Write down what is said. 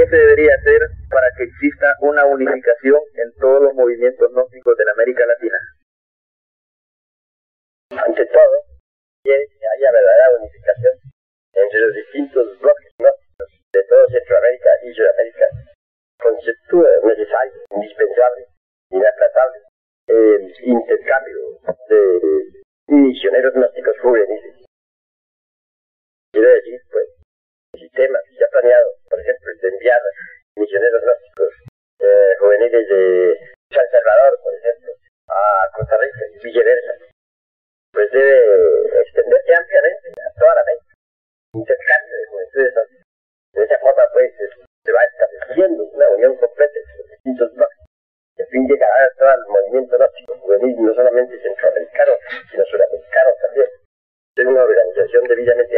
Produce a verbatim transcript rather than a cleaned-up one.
¿qué se debería hacer para que exista una unificación en todos los movimientos gnósticos de la América Latina? Ante todo, quiere que haya verdadera unificación entre los distintos bloques gnósticos de todo Centroamérica y Sudamérica. Constituye necesario, indispensable, inaplazable, el intercambio de misioneros gnósticos juveniles. Quiero decir, pues, el sistema que se ha planeado, por ejemplo, el de enviar misioneros gnósticos eh, juveniles de San Salvador, por ejemplo, a Costa Rica y viceversa, pues debe extenderse ampliamente a toda la América. Intercambio de juventudes gnósticas. De esa forma, pues, se va estableciendo una unión completa entre los distintos bloques. Y al fin llegará a todo el movimiento gnóstico juvenil, no solamente centroamericano, sino sudamericano también. Es una organización debidamente